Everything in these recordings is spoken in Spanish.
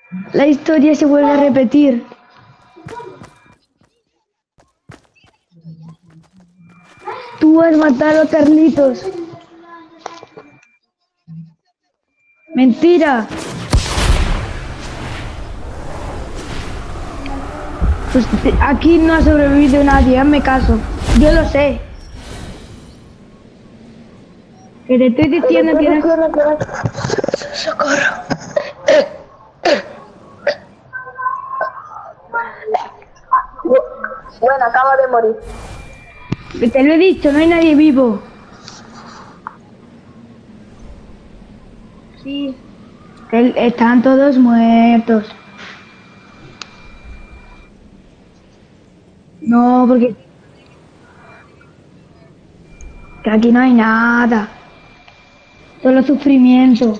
La historia se vuelve a repetir. Tú has matado a Carlitos. Mentira. Pues aquí no ha sobrevivido nadie, hazme caso. Yo lo sé. Que te estoy diciendo que no... ¡Socorro! Bueno, acaba de morir. Que te lo he dicho, no hay nadie vivo. Sí. Que están todos muertos. No, porque... Que aquí no hay nada. Solo sufrimiento.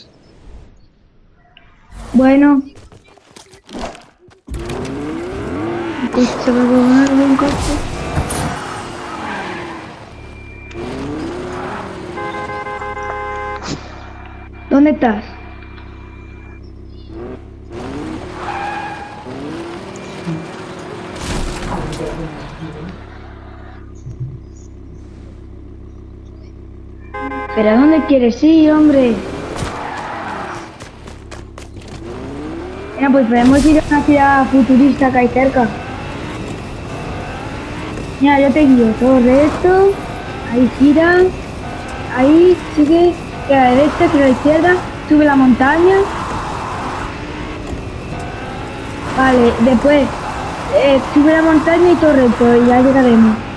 Bueno. Un coche, un coche. ¿Dónde estás? ¿Pero a dónde quieres ir, hombre? Mira, pues podemos ir a una ciudad futurista que hay cerca. Mira, yo te guío todo recto. Ahí gira. Ahí sigue. Que a la derecha, que a la izquierda. Sube la montaña. Vale, después sube la montaña y todo recto. Y ya llegaremos.